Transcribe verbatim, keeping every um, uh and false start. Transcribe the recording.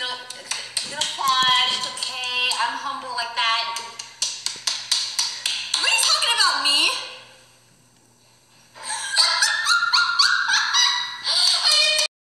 know, you're gonna fun. It's okay. I'm humble like that.